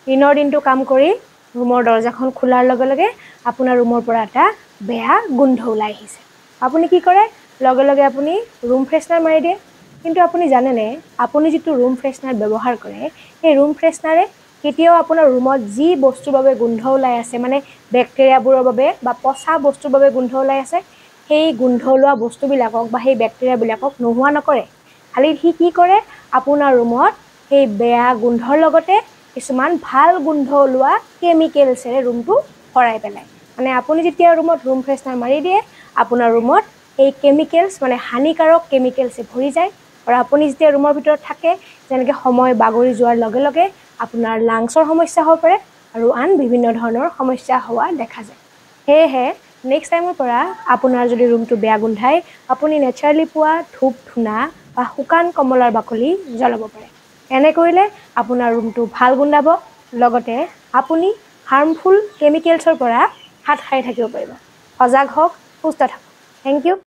দিনৰ দিনটো কাম কৰি ৰুমৰ দৰজাখন খোলাৰ লগে লগে আপোনাৰ ৰুমৰ পৰা এটা বেয়া গোন্ধ ওলাই আহিছে। আপুনি কি কৰে? লগে লগে আপুনি ৰুম ফ্ৰেছনাৰ মাৰি দিয়ে। কিন্তু আপুনি জানেনে, আপুনি যিটো ৰুম ফ্ৰেছনাৰ ব্যৱহাৰ কৰে, সেই ৰুম ফ্ৰেছনাৰে কেতিয়াও আপোনাৰ ৰুমত যি বস্তুৰ বাবে গোন্ধ ওলাই আছে, মানে বেক্টেৰিয়াবোৰৰ বাবে বা পচা বস্তুৰ বাবে গোন্ধ ওলাই আছে, সেই গোন্ধ ওলোৱা বস্তুবিলাকক বা সেই বেক্টেৰিয়াবিলাকক নোহোৱা নকৰে। খালি সি কি কৰে? আপোনাৰ ৰুমত সেই বেয়া গোন্ধৰ লগতে কিছুমান ভাল গোন্ধ ওলোৱা কেমিকেলছেৰে ৰুমটো ভৰাই পেলায়। মানে আপুনি যেতিয়া ৰুমত ৰুম ফ্ৰেছনাৰ মাৰি দিয়ে, আপোনাৰ ৰুমত এই কেমিকেলছ মানে হানিকাৰক কেমিকেলছে ভৰি যায়। আৰু আপুনি যেতিয়া ৰুমৰ ভিতৰত থাকে, যেনেকৈ সময় বাগৰি যোৱাৰ লগে লগে আপোনাৰ লাংছৰ সমস্যা হ'ব পাৰে আৰু আন বিভিন্ন ধৰণৰ সমস্যা হোৱা দেখা যায়। সেয়েহে নেক্সট টাইমৰ পৰা আপোনাৰ যদি ৰুমটো বেয়া গোন্ধায়, আপুনি নেচাৰেলি পোৱা ধূপ ধূনা বা শুকান কমলাৰ বাকলি জ্বলাব পাৰে। এনে কৰিলে আপোনাৰ ৰুমটো ভাল গোন্ধাব, লগতে আপুনি হাৰ্মফুল কেমিকেলছৰ পৰা হাত সাৰি থাকিব পাৰিব। সজাগ হওক, সুস্থ থাকক। Thank U.